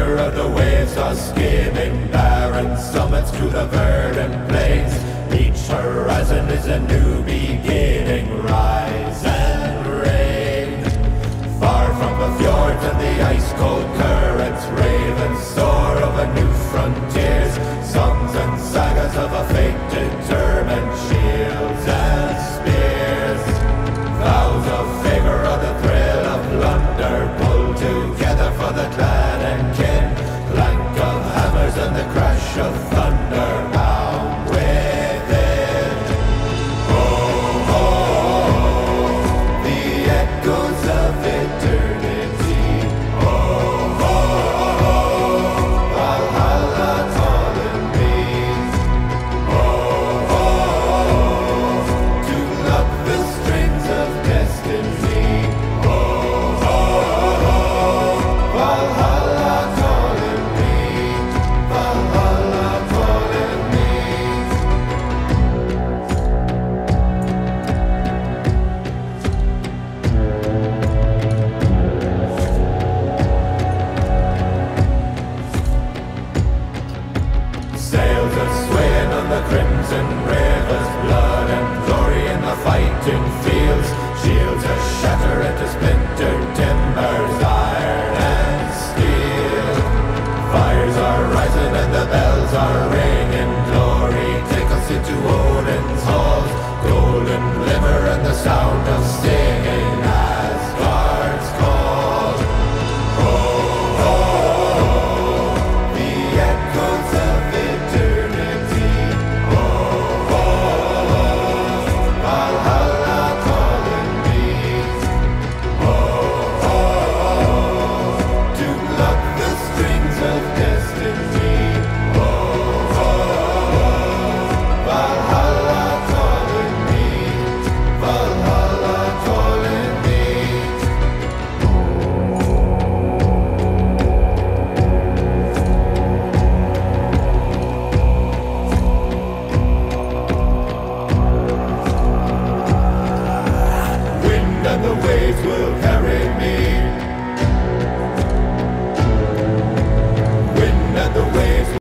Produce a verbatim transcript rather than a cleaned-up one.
thunder of the waves are skimming barren summits to the verdant plains. Each horizon is a new beginning. Rise and reign. Far from the fjords and the ice-cold currents, ravens soar over new frontiers. Songs and sagas of a fate determined, shields and spears. Vows of favor or the thrill of plunder, pull together for the clan and kin. Clank of hammers and the crash of thunder bound within. Oh, oh, the echoes of eternity. Oh, oh, oh, Valhalla calling me. Oh, oh, to love the strings of destiny. Oh, oh, Valhalla calling me. Valhalla calling me. Sails are swaying on the crimson rivers, blood and glory in the fighting field.